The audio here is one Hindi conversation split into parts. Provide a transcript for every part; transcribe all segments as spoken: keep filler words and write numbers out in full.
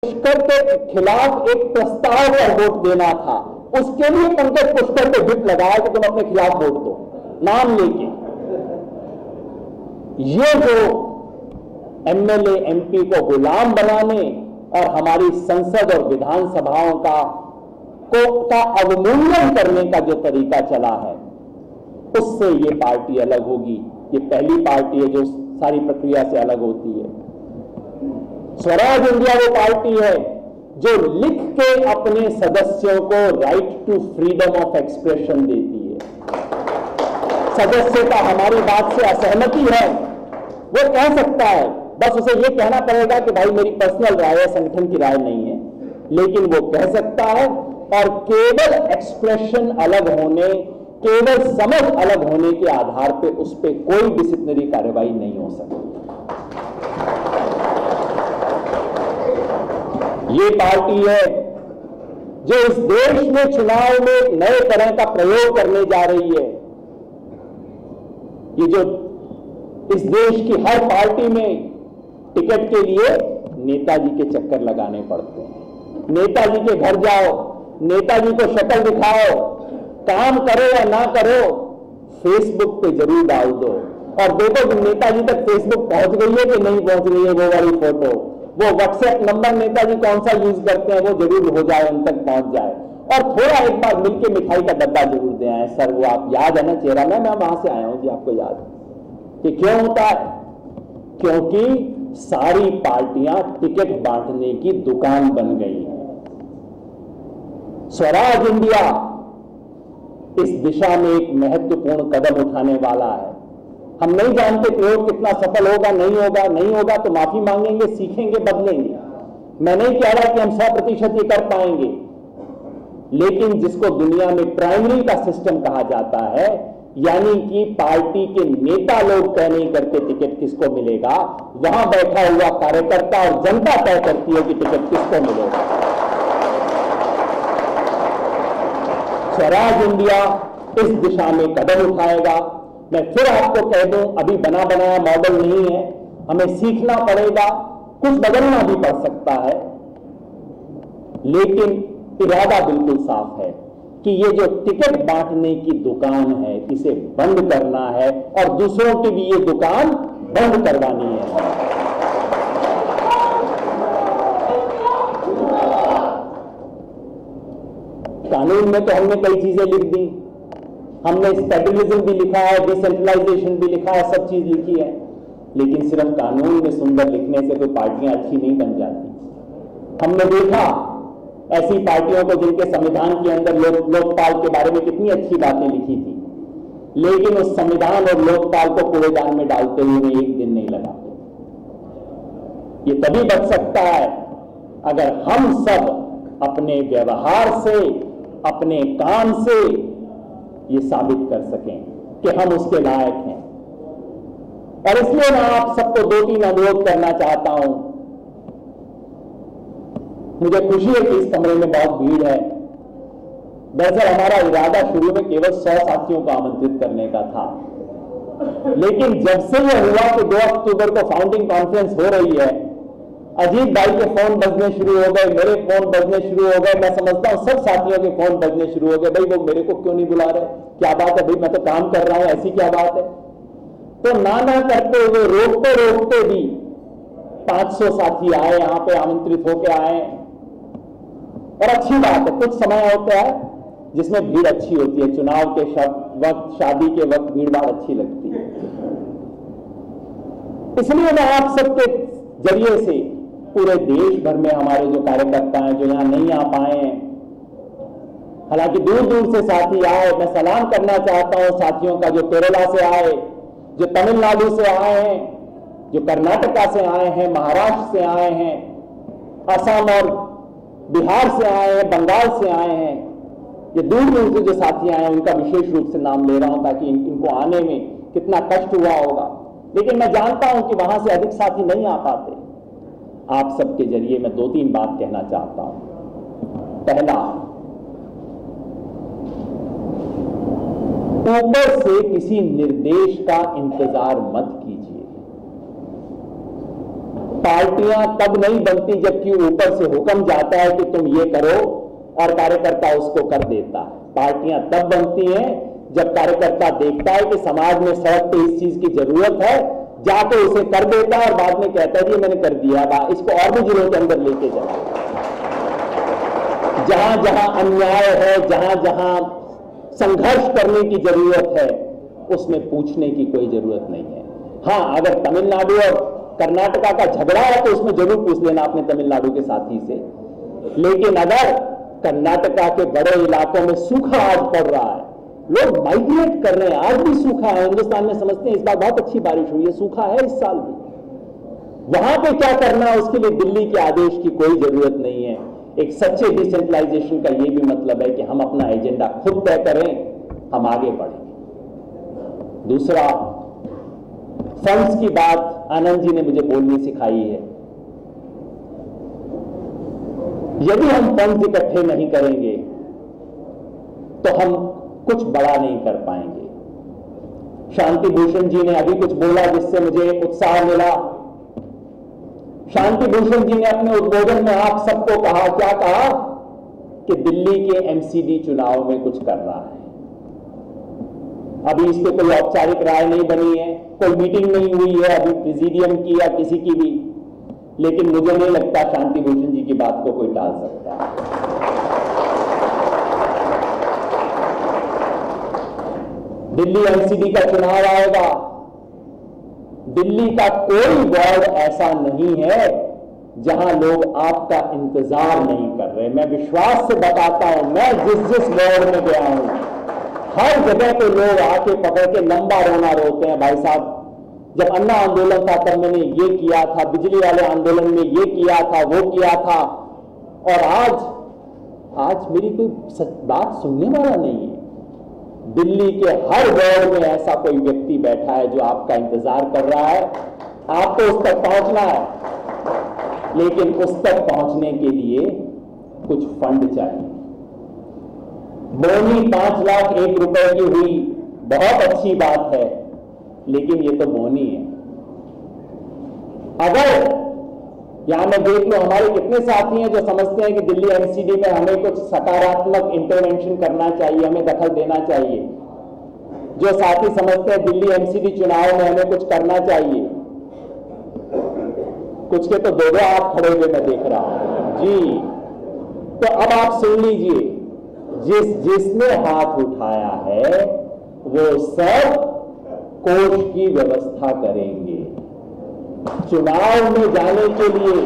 पुष्कर के खिलाफ एक प्रस्ताव पर वोट देना था, उसके लिए पंकज पुष्कर को विप लगाया कि तुम अपने खिलाफ वोट दो नाम लेके। ये जो एमएलए एमपी को गुलाम बनाने और हमारी संसद और विधानसभाओं का को का अवमूल्यन करने का जो तरीका चला है, उससे ये पार्टी अलग होगी। ये पहली पार्टी है जो सारी प्रक्रिया से अलग होती है। स्वराज इंडिया वो पार्टी है जो लिख के अपने सदस्यों को right to freedom of expression देती है। सदस्य का हमारी बात से असहमति है, वो कह सकता है, बस उसे ये कहना पड़ेगा कि भाई मेरी पर्सनल राय है, संगठन की राय नहीं है, लेकिन वो कह सकता है। और केवल एक्सप्रेशन अलग होने, केवल समझ अलग होने के आधार पे उस पर कोई डिसिप्लिनरी कार्रवाई नहीं हो सकती। ये पार्टी है जो इस देश में चुनाव में नए तरह का प्रयोग करने जा रही है। ये जो इस देश की हर पार्टी में टिकट के लिए नेताजी के चक्कर लगाने पड़ते हैं। नेताजी के घर जाओ, नेताजी को शक्ल दिखाओ, काम करो या ना करो, फेसबुक पे जरूर डाल दो और देखो कि नेताजी तक फेसबुक पहुंच गई है कि नहीं पहुंच गई है वो वाली फोटो। वो व्हाट्सएप नंबर नेताजी कौन सा यूज करते हैं वो जरूर हो जाए, उन तक पहुंच जाए। और थोड़ा एक बार मिलके मिठाई का डब्बा जरूर दे आए। सर वो आप याद है ना चेहरा, मैं मैं वहां से आया हूं जी, आपको याद है कि क्यों होता है? क्योंकि सारी पार्टियां टिकट बांटने की दुकान बन गई हैं। स्वराज इंडिया इस दिशा में एक महत्वपूर्ण कदम उठाने वाला है। हम नहीं जानते प्रयोग कितना सफल होगा, नहीं होगा, नहीं होगा तो माफी मांगेंगे, सीखेंगे, बदलेंगे। मैं नहीं कह रहा कि हम सौ प्रतिशत ये कर पाएंगे, लेकिन जिसको दुनिया में प्राइमरी का सिस्टम कहा जाता है, यानी कि पार्टी के नेता लोग तय नहीं करते टिकट किसको मिलेगा, वहां बैठा हुआ कार्यकर्ता और जनता तय करती है कि टिकट किसको मिलेगा। स्वराज इंडिया इस दिशा में कदम उठाएगा। मैं फिर आपको कह दूं, अभी बना बनाया मॉडल नहीं है, हमें सीखना पड़ेगा, कुछ बदलना भी पड़ सकता है, लेकिन इरादा बिल्कुल साफ है कि ये जो टिकट बांटने की दुकान है इसे बंद करना है और दूसरों की भी ये दुकान बंद करवानी है। कानून में तो हमने कई चीजें लिख दी, हमने फेडरलिज्म भी लिखा है, डिसेंट्रलाइजेशन भी लिखा है, सब चीज लिखी है, लेकिन सिर्फ कानून में सुंदर लिखने से कोई पार्टियां अच्छी नहीं बन जाती। हमने देखा ऐसी पार्टियों को जिनके संविधान के अंदर लोक लोकपाल के बारे में कितनी अच्छी बातें लिखी थी, लेकिन उस संविधान और लोकपाल को कूड़ेदान में डालते हुए एक दिन नहीं लगा। ये तभी बच सकता है अगर हम सब अपने व्यवहार से, अपने काम से ये साबित कर सकें कि हम उसके लायक हैं। और इसलिए मैं आप सबको दो तीन अनुरोध करना चाहता हूं। मुझे खुशी है कि इस कमरे में बहुत भीड़ है। दरअसल हमारा इरादा शुरू में केवल सौ साथियों को आमंत्रित करने का था, लेकिन जब से यह हुआ कि दो अक्टूबर को फाउंडिंग कॉन्फ्रेंस हो रही है, अजीत भाई के फोन बजने शुरू हो गए, मेरे फोन बजने शुरू हो गए। मैं समझता हूं सब साथियों के फोन बजने शुरू हो गए, भाई वो मेरे को क्यों नहीं बुला रहे, क्या बात है भाई, मैं तो काम कर रहा हूं, ऐसी क्या बात है। तो ना ना करते हुए, रोकते रोकते भी पांच सौ साथी आए, यहां पे आमंत्रित होके आए। और अच्छी बात है, कुछ समय होता है जिसमें भीड़ अच्छी होती है। चुनाव के वक्त, शादी के वक्त भीड़ भाड़ अच्छी लगती है। इसलिए मैं आप सबके जरिए से पूरे देश भर में हमारे जो कार्यकर्ता हैं जो यहां नहीं आ पाए हैं, हालांकि दूर दूर से साथी आए, मैं सलाम करना चाहता हूं साथियों का जो केरला से आए, जो तमिलनाडु से आए हैं, जो कर्नाटका से आए हैं, महाराष्ट्र से आए हैं, असम और बिहार से आए हैं, बंगाल से आए हैं। ये दूर दूर से जो साथी आए हैं उनका विशेष रूप से नाम ले रहा हूं ताकि इन, इनको आने में कितना कष्ट हुआ होगा, लेकिन मैं जानता हूं कि वहां से अधिक साथी नहीं आ पाते। आप सबके जरिए मैं दो तीन बात कहना चाहता हूं। पहला, ऊपर से किसी निर्देश का इंतजार मत कीजिए। पार्टियां तब नहीं बनती जबकि ऊपर से हुक्म जाता है कि तुम ये करो और कार्यकर्ता उसको कर देता है। पार्टियां तब बनती हैं जब कार्यकर्ता देखता है कि समाज में सड़क पे इस चीज की जरूरत है, जाके उसे कर देता है और बाद में कहता है कि मैंने कर दिया, बा इसको और भी जिलों के अंदर लेके जाए। जहां जहां अन्याय है, जहां जहां संघर्ष करने की जरूरत है, उसमें पूछने की कोई जरूरत नहीं है। हां, अगर तमिलनाडु और कर्नाटका का झगड़ा है तो उसमें जरूर पूछ लेना अपने तमिलनाडु के साथी से। लेकिन अगर कर्नाटका के बड़े इलाकों में सूखा आज पड़ रहा है, लोग माइग्रेट कर रहे हैं, आज भी सूखा है, हिंदुस्तान में समझते हैं इस बार बहुत अच्छी बारिश हुई है, सूखा है इस साल भी, वहां पे क्या करना है उसके लिए दिल्ली के आदेश की कोई जरूरत नहीं है। एक सच्चे डिसेंट्रलाइजेशन का यह भी मतलब है कि हम अपना एजेंडा खुद तय करें, हम आगे बढ़ें। दूसरा, फंड्स की बात आनंद जी ने मुझे बोलनी सिखाई है। यदि हम फंड्स इकट्ठे नहीं करेंगे तो हम कुछ बड़ा नहीं कर पाएंगे। शांति भूषण जी ने अभी कुछ बोला जिससे मुझे उत्साह मिला। शांति भूषण जी ने अपने उद्बोधन में आप सबको कहा, क्या कहा, कि दिल्ली के एमसीडी चुनाव में कुछ कर रहा है। अभी इस पर कोई औपचारिक राय नहीं बनी है, कोई मीटिंग नहीं हुई है अभी प्रेसिडियम की या किसी की भी, लेकिन मुझे नहीं लगता शांति भूषण जी की बात को कोई टाल सकता। दिल्ली एमसीडी का चुनाव आएगा, दिल्ली का कोई वार्ड ऐसा नहीं है जहां लोग आपका इंतजार नहीं कर रहे। मैं विश्वास से बताता हूं, मैं जिस जिस वार्ड में गया हूं, हर जगह पे लोग आके पकड़ के लंबा रोना रोते हैं, भाई साहब जब अन्ना आंदोलन था तब मैंने ये किया था, बिजली वाले आंदोलन में ये किया था, वो किया था, और आज आज मेरी कोई बात सुनने वाला नहीं है। दिल्ली के हर वार्ड में ऐसा कोई व्यक्ति बैठा है जो आपका इंतजार कर रहा है, आपको उस तक पहुंचना है, लेकिन उस तक पहुंचने के लिए कुछ फंड चाहिए। बोनी पांच लाख एक रुपए की हुई, बहुत अच्छी बात है, लेकिन ये तो बोनी है। अगर यहां में देख लो, हमारे कितने साथी हैं जो समझते हैं कि दिल्ली एमसीडी में हमें कुछ सकारात्मक इंटरवेंशन करना चाहिए, हमें दखल देना चाहिए। जो साथी समझते हैं दिल्ली एमसीडी चुनाव में हमें कुछ करना चाहिए, कुछ के तो दो दो हाथ खड़े हुए मैं देख रहा हूं जी। तो अब आप सुन लीजिए, जिस जिसने हाथ उठाया है वो सब कोष की व्यवस्था करेंगे। चुनाव में जाने के लिए,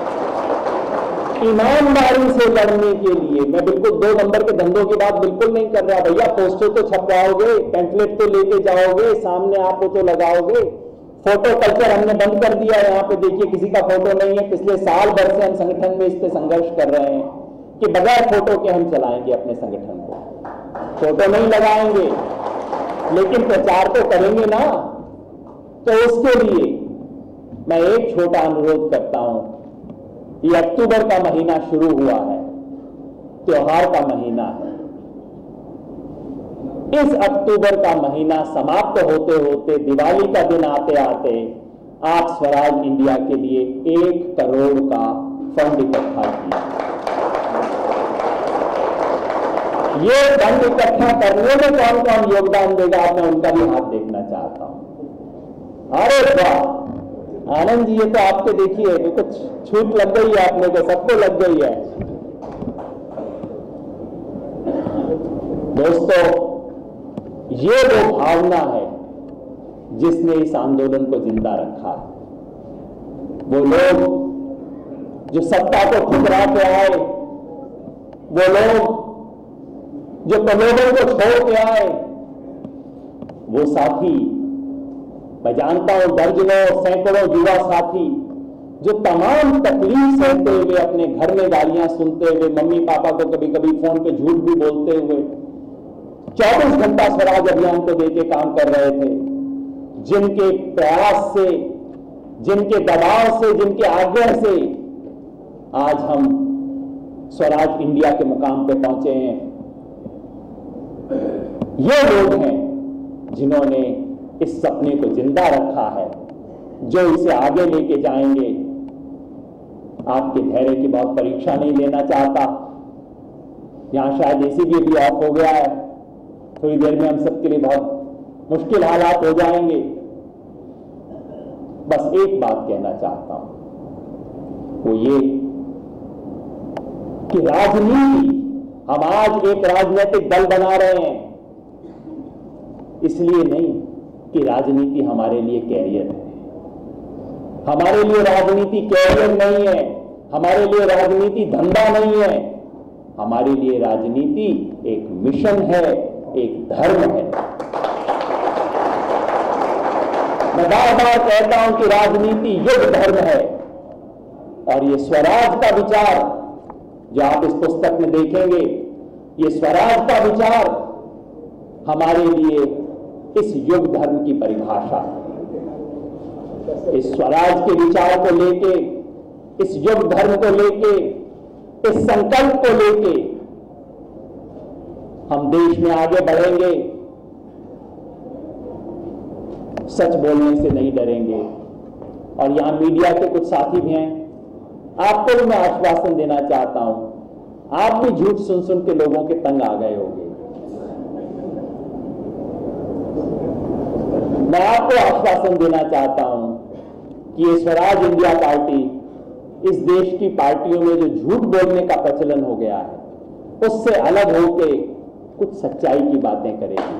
ईमानदारी से लड़ने के लिए, मैं बिल्कुल दो नंबर के धंधों की बात बिल्कुल नहीं कर रहा भैया। पोस्टर तो छपवाओगे, पैम्फलेट तो लेके जाओगे, सामने आप तो लगाओगे। फोटो कल्चर हमने बंद कर दिया है। यहाँ पे देखिए किसी का फोटो नहीं है। पिछले साल भर से हम संगठन में इस पे संघर्ष कर रहे हैं कि बगैर फोटो के हम चलाएंगे अपने संगठन को। फोटो नहीं लगाएंगे लेकिन प्रचार तो करेंगे ना। तो उसके लिए मैं एक छोटा अनुरोध करता हूं। ये अक्टूबर का महीना शुरू हुआ है, त्योहार का महीना है। इस अक्टूबर का महीना समाप्त होते होते, दिवाली का दिन आते आते, आप स्वराज इंडिया के लिए एक करोड़ का फंड इकट्ठा किया। ये फंड इकट्ठा करने में कौन कौन योगदान देगा, मैं उनका भी हाथ देखना चाहता हूं। अरे वाह आनंद जी, ये तो आपके देखिए कुछ छूट लग गई है, आपने को सबको लग गई है। दोस्तों, ये वो भावना है जिसने इस आंदोलन को जिंदा रखा। वो लोग जो सत्ता को ठुकरा के आए, वो लोग जो प्रलोभन को छोड़ के आए, वो साथी, मैं जानता हूं दर्जनों सैकड़ों युवा साथी जो तमाम तकलीफ सहते हुए, अपने घर में गालियां सुनते हुए, मम्मी पापा को कभी कभी फोन पे झूठ भी बोलते हुए चौबीस घंटा स्वराज अभियान को देके काम कर रहे थे, जिनके प्रयास से, जिनके दबाव से, जिनके आग्रह से आज हम स्वराज इंडिया के मुकाम पे पहुंचे हैं। ये लोग हैं जिन्होंने इस सपने को जिंदा रखा है, जो इसे आगे लेके जाएंगे आपके धैर्य की बहुत परीक्षा नहीं लेना चाहता। यहां शायद एसी भी अभी ऑफ हो गया है, थोड़ी देर में हम सबके लिए बहुत मुश्किल हालात हो जाएंगे। बस एक बात कहना चाहता हूं, वो ये कि राजनीति, हम आज एक राजनीतिक दल बना रहे हैं इसलिए नहीं कि राजनीति हमारे लिए कैरियर है। हमारे लिए राजनीति कैरियर नहीं है, हमारे लिए राजनीति धंधा नहीं है, हमारे लिए राजनीति एक मिशन है, एक धर्म है। मैं बार बार कहता हूं कि राजनीति युग धर्म है, और ये स्वराज का विचार जो आप इस पुस्तक में देखेंगे, ये स्वराज का विचार हमारे लिए इस युग धर्म की परिभाषा है। इस स्वराज के विचार को लेके, इस युग धर्म को लेके, इस संकल्प को लेके हम देश में आगे बढ़ेंगे। सच बोलने से नहीं डरेंगे। और यहां मीडिया के कुछ साथी भी हैं, आपको भी मैं आश्वासन देना चाहता हूं, आप भी झूठ सुन सुन के लोगों के तंग आ गए होंगे। मैं आपको आश्वासन देना चाहता हूं कि ये स्वराज इंडिया पार्टी इस देश की पार्टियों में जो झूठ बोलने का प्रचलन हो गया है, उससे अलग होकर कुछ सच्चाई की बातें करेगी।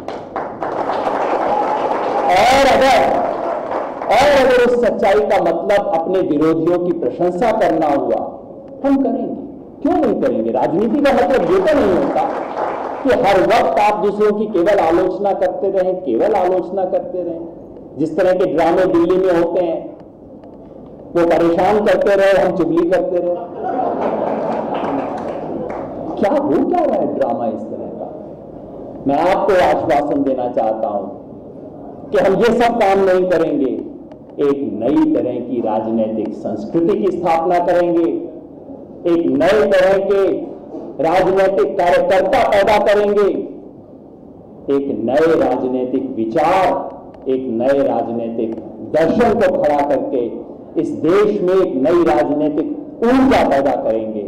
और अगर और अगर उस सच्चाई का मतलब अपने विरोधियों की प्रशंसा करना हुआ, हम करेंगे। क्यों नहीं करेंगे? राजनीति का मतलब ये तो नहीं होता कि हर वक्त आप दूसरों की केवल आलोचना करते रहें, केवल आलोचना करते रहें। जिस तरह के ड्रामे दिल्ली में होते हैं, वो परेशान करते रहे, हम चुगली करते रहे। क्या हो क्या रहा है ड्रामा इस तरह का? मैं आपको आश्वासन देना चाहता हूं कि हम ये सब काम नहीं करेंगे। एक नई तरह की राजनीतिक संस्कृति की स्थापना करेंगे, एक नए तरह के राजनीतिक कार्यकर्ता पैदा करेंगे, एक नए राजनीतिक विचार, एक नए राजनीतिक दर्शन को खड़ा करके इस देश में एक नई राजनीतिक ऊर्जा पैदा करेंगे।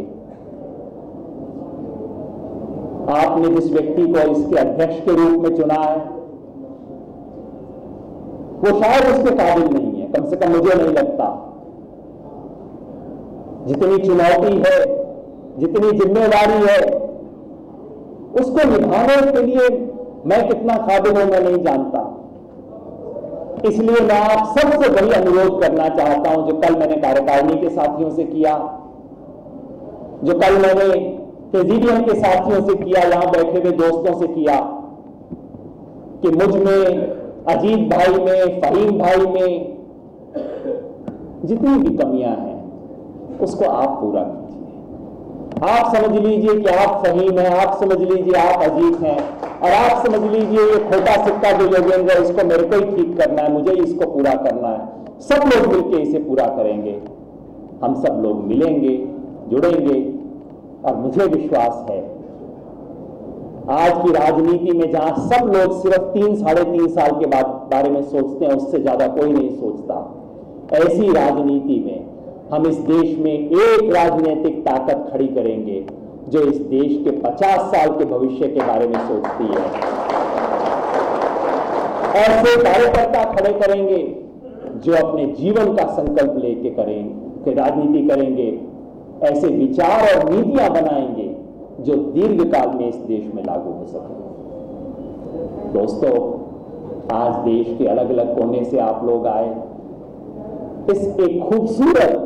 आपने जिस व्यक्ति को इसके अध्यक्ष के रूप में चुना है, वो शायद उसके काबिल नहीं है, कम से कम मुझे नहीं लगता। जितनी चुनौती है, जितनी जिम्मेदारी है, उसको निभाने के लिए मैं कितना काबिल हूं मैं नहीं जानता। इसलिए मैं आप सबसे वही अनुरोध करना चाहता हूं जो कल मैंने कार्यकारिणी के साथियों से किया, जो कल मैंने प्रेसिडियम के साथियों से किया, यहां बैठे हुए दोस्तों से किया, कि मुझ में, अजीत भाई में, फहीम भाई में जितनी भी कमियां हैं उसको आप पूरा कीजिए। आप समझ लीजिए कि आप फहीम हैं, आप समझ लीजिए आप अजीत हैं, और आप समझ लीजिए ये खोटा सिक्का जो योगेंद्र, इसको मेरे को ही ठीक करना है, मुझे इसको पूरा करना है। सब लोग मिलकर इसे पूरा करेंगे। हम सब लोग मिलेंगे, जुड़ेंगे, और मुझे विश्वास है आज की राजनीति में जहां सब लोग सिर्फ तीन साढ़े तीन साल के बाद बारे में सोचते हैं, उससे ज्यादा कोई नहीं सोचता, ऐसी राजनीति में हम इस देश में एक राजनीतिक ताकत खड़ी करेंगे जो इस देश के पचास साल के भविष्य के बारे में सोचती है। ऐसे कार्यकर्ता खड़े करेंगे जो अपने जीवन का संकल्प लेके करेंगे, राजनीति करेंगे। ऐसे विचार और नीतियां बनाएंगे जो दीर्घकाल में इस देश में लागू हो सके। दोस्तों, आज देश के अलग अलग कोने से आप लोग आए, इस एक खूबसूरत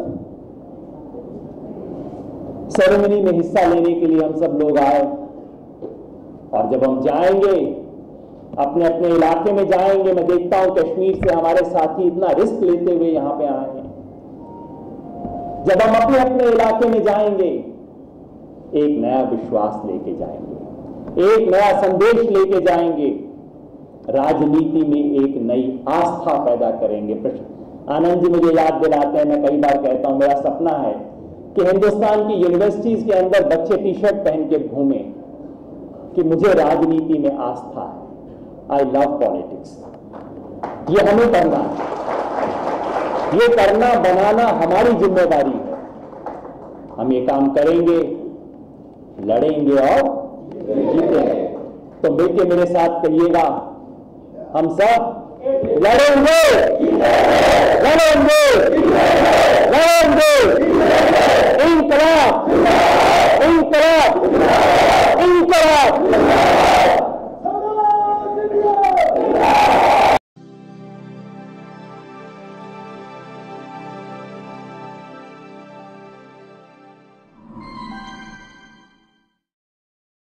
सेरेमनी में हिस्सा लेने के लिए हम सब लोग आए, और जब हम जाएंगे अपने अपने इलाके में जाएंगे, मैं देखता हूं कश्मीर से हमारे साथी इतना रिस्क लेते हुए यहां पे आए हैं। जब हम अपने अपने इलाके में जाएंगे, एक नया विश्वास लेके जाएंगे, एक नया संदेश लेके जाएंगे, राजनीति में एक नई आस्था पैदा करेंगे। आनंद जी मुझे याद दिलाते हैं, मैं कई बार कहता हूं, मेरा सपना है कि हिंदुस्तान की यूनिवर्सिटीज के अंदर बच्चे टी शर्ट पहन के घूमे कि मुझे राजनीति में आस्था है, आई लव पॉलिटिक्स। ये हमें करना है, ये करना बनाना हमारी जिम्मेदारी है। हम ये काम करेंगे, लड़ेंगे और जीतेंगे। तो मिलके मेरे साथ कहिएगा, हम सब लड़ेंगे, लड़ेंगे,